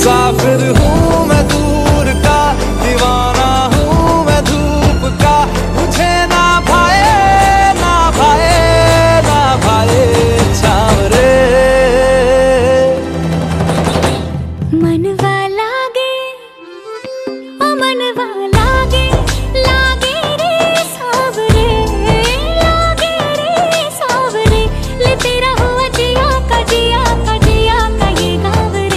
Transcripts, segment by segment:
मुसाफिर हूँ मैं दूर का, दीवाना हूँ मैं धूप का, मुझे ना भाए ना भाए ना भाए छावरे। मनवा लागे ओ मनवा लागे, लागे रे सावरे, लागे रे सावरे, ले तेरा हुआ जिया का जिया का जिया का ये गाँव रे।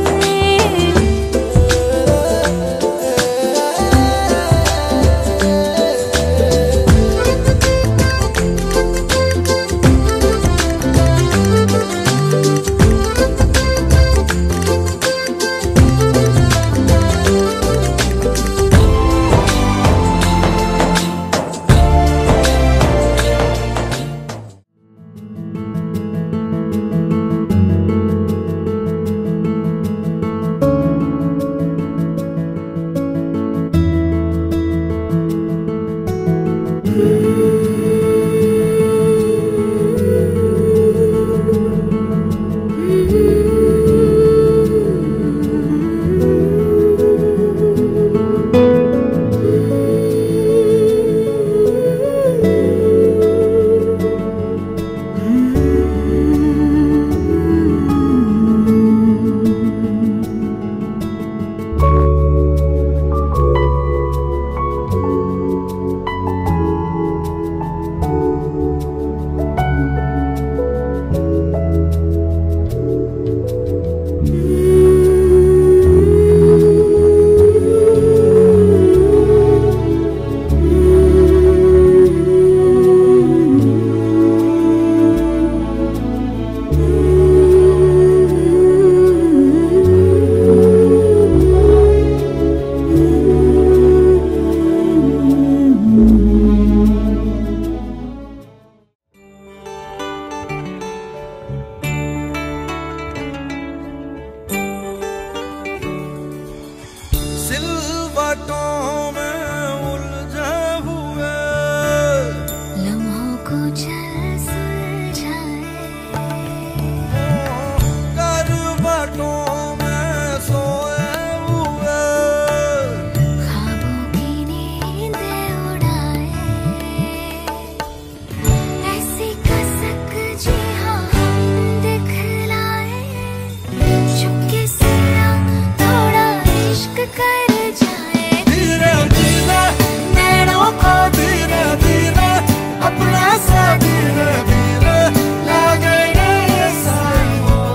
सिलवटों में उलझे हुए लम्हों को चल सुलझाए, करवटों में सोए हुए ख्वाबों की नींद उड़ाए, ऐसी कसक जी हाँ हम दिखलाए, चुपके से थोड़ा इश्क कर जाए। धीरे धीरे नैनों को धीरे धीरे अपना सा धीरे धीरे लगेंगे सायों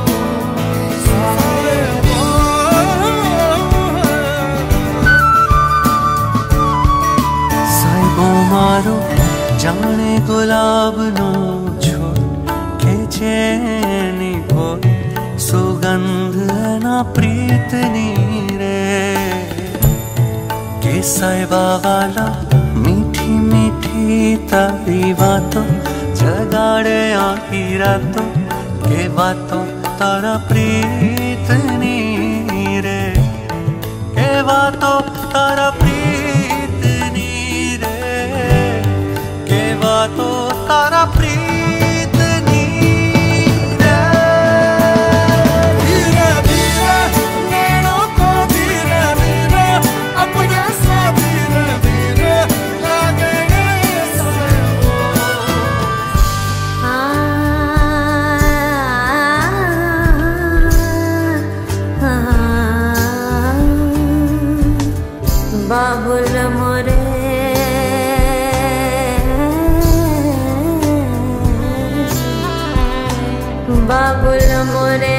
सायों मारो जाने गुलाब नो छोड़ के चैनी को सुगंध ना प्रीतनी रे के साइबा वाला मीठी मीठी तारी बातों जगाड़े आखी रातों के बातों तारा प्रीतनी रे के बातों तारा प्रीतनी रे के बातों तारा प्रीतनी रे। धीरे धीरे नैनों को धीरे धीरे अपना सा धीरे धीरे लगेंगे सायों। बाबुल मोरे बाबुल मोरे